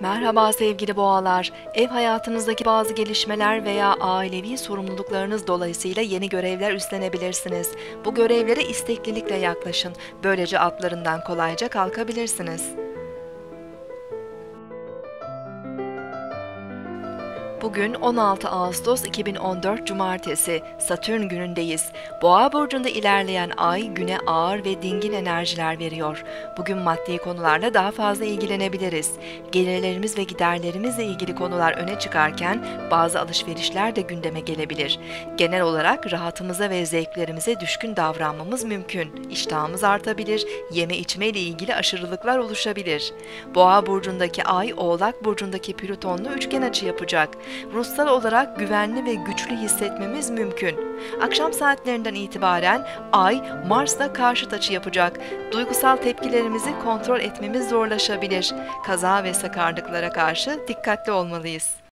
Merhaba sevgili boğalar. Ev hayatınızdaki bazı gelişmeler veya ailevi sorumluluklarınız dolayısıyla yeni görevler üstlenebilirsiniz. Bu görevlere isteklilikle yaklaşın. Böylece atlarından kolayca kalkabilirsiniz. Bugün 16 Ağustos 2014 Cumartesi, Satürn günündeyiz. Boğa burcunda ilerleyen ay güne ağır ve dingin enerjiler veriyor. Bugün maddi konularla daha fazla ilgilenebiliriz. Gelirlerimiz ve giderlerimizle ilgili konular öne çıkarken bazı alışverişler de gündeme gelebilir. Genel olarak rahatımıza ve zevklerimize düşkün davranmamız mümkün. İştahımız artabilir, yeme içme ile ilgili aşırılıklar oluşabilir. Boğa burcundaki ay Oğlak burcundaki Plüton'la üçgen açı yapacak. Ruhsal olarak güvenli ve güçlü hissetmemiz mümkün. Akşam saatlerinden itibaren Ay, Mars'la karşıt açı yapacak. Duygusal tepkilerimizi kontrol etmemiz zorlaşabilir. Kaza ve sakarlıklara karşı dikkatli olmalıyız.